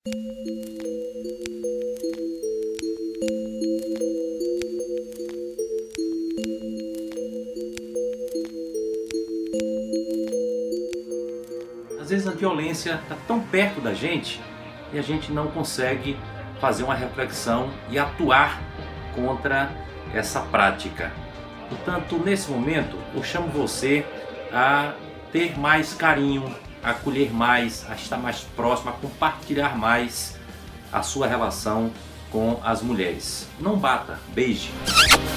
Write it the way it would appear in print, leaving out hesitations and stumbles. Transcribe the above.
Às vezes a violência está tão perto da gente e a gente não consegue fazer uma reflexão e atuar contra essa prática. Portanto, nesse momento, eu chamo você a ter mais carinho, a acolher mais, a estar mais próximo, a compartilhar mais a sua relação com as mulheres. Não bata, beije.